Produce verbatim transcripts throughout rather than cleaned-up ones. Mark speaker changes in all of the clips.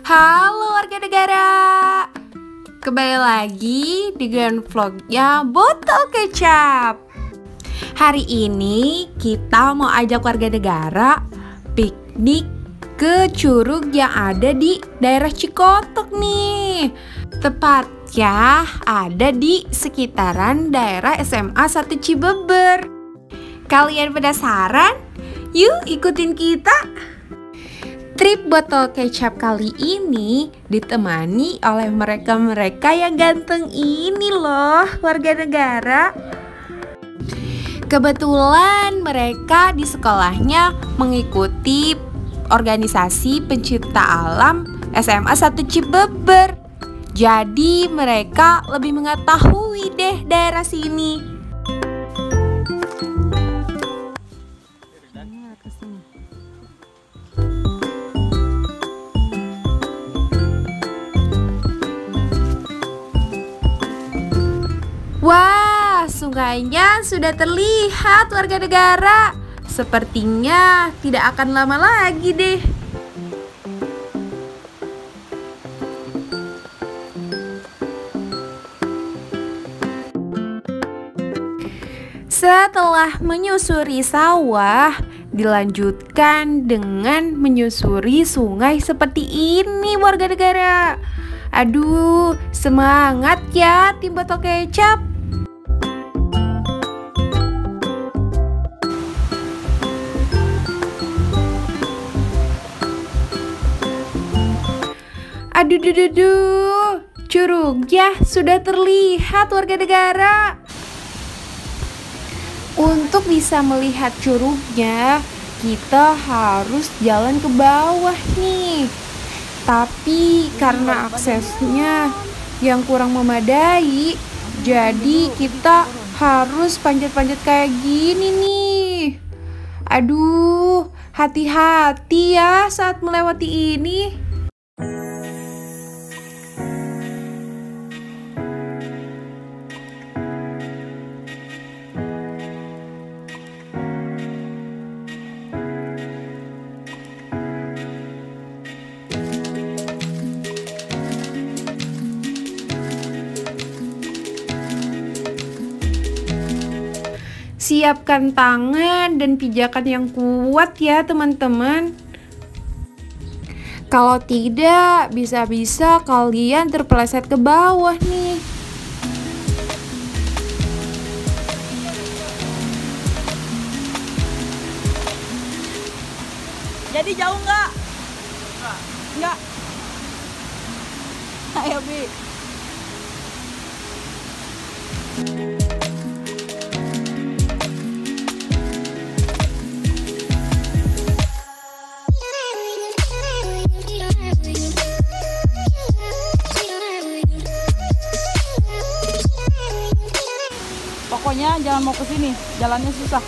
Speaker 1: Halo warga negara, kembali lagi dengan vlognya Botol Kecap. Hari ini kita mau ajak warga negara piknik ke curug yang ada di daerah Cikotok nih. Tepatnya ada di sekitaran daerah S M A satu Cibeber. Kalian penasaran? Yuk ikutin kita. Trip Botol Kecap kali ini ditemani oleh mereka-mereka yang ganteng ini loh, warga negara. Kebetulan mereka di sekolahnya mengikuti organisasi pencipta alam S M A satu Cibeber. Jadi mereka lebih mengetahui deh daerah sini. Wah, sungainya sudah terlihat warga negara. Sepertinya tidak akan lama lagi deh. Setelah menyusuri sawah, dilanjutkan dengan menyusuri sungai seperti ini warga negara. Aduh, semangat ya tim Botol Kecap. Aduh, duh, duh, duh. Curugnya sudah terlihat warga negara. Untuk bisa melihat curugnya, kita harus jalan ke bawah nih. Tapi karena aksesnya yang kurang memadai, jadi kita harus panjat-panjat kayak gini nih. Aduh, hati-hati ya saat melewati ini. Siapkan tangan dan pijakan yang kuat ya teman-teman. Kalau tidak, bisa-bisa kalian terpeleset ke bawah nih.
Speaker 2: Jadi jauh nggak? Nggak. Ayo Bi. Pokoknya jangan mau ke sini, jalannya susah.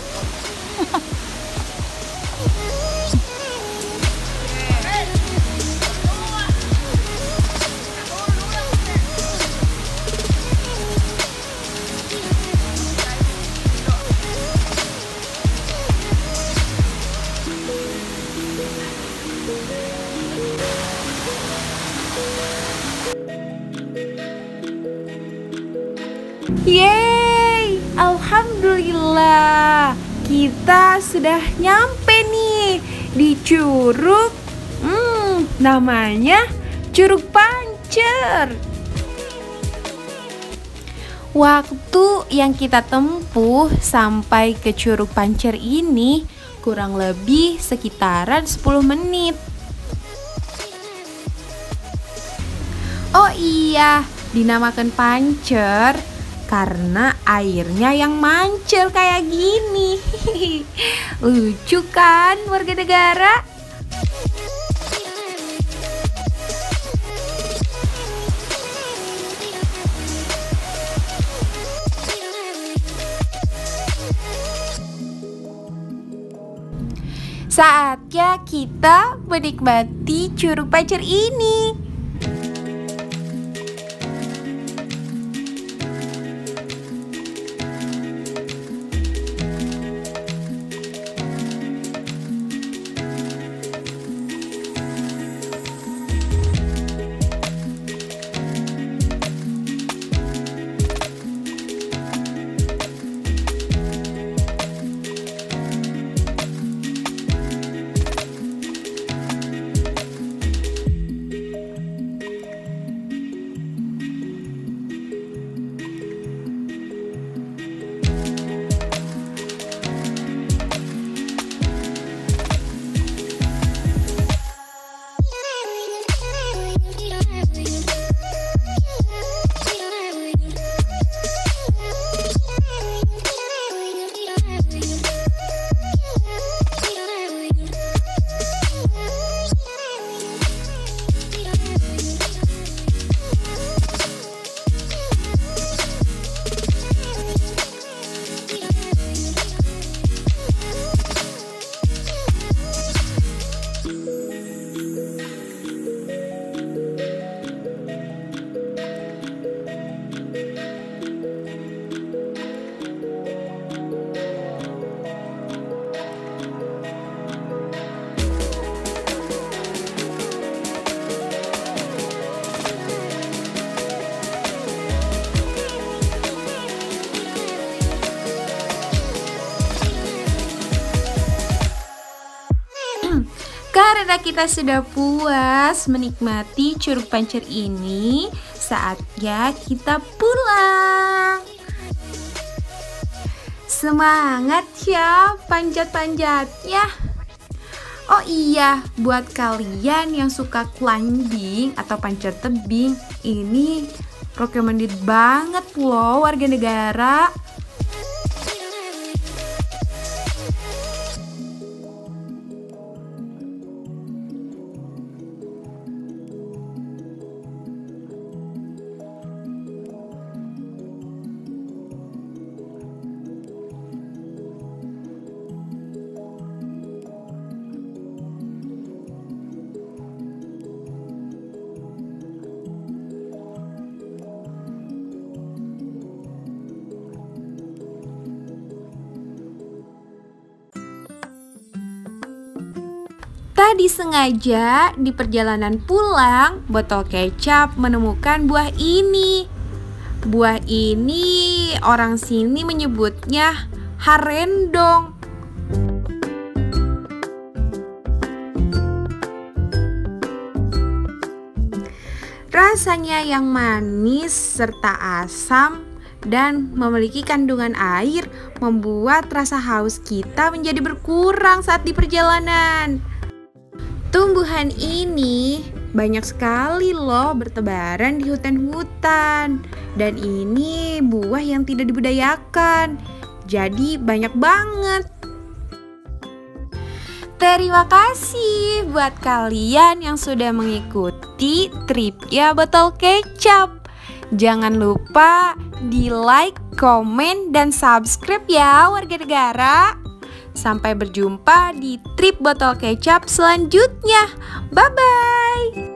Speaker 1: Yeay, alhamdulillah, kita sudah nyampe nih di curug. Hmm, namanya Curug Pancer. Waktu yang kita tempuh sampai ke Curug Pancer ini kurang lebih sekitaran sepuluh menit. Oh iya, dinamakan pancer karena airnya yang mancer kayak gini. Lucu kan warga negara? Saatnya kita menikmati Curug Pancer ini. Karena kita sudah puas menikmati Curug Pancer ini, saatnya kita pulang. Semangat ya panjat-panjatnya. Oh iya, buat kalian yang suka climbing atau panjat tebing, ini recommended banget loh warga negara. Tadi sengaja di perjalanan pulang, botol kecap menemukan buah ini. Buah ini orang sini menyebutnya harendong. Rasanya yang manis serta asam dan memiliki kandungan air membuat rasa haus kita menjadi berkurang saat di perjalanan. Tumbuhan ini banyak sekali loh bertebaran di hutan-hutan. Dan ini buah yang tidak dibudidayakan, jadi banyak banget. Terima kasih buat kalian yang sudah mengikuti tripnya botol kecap. Jangan lupa di like, komen, dan subscribe ya warga negara. Sampai berjumpa di trip botol kecap selanjutnya. Bye-bye.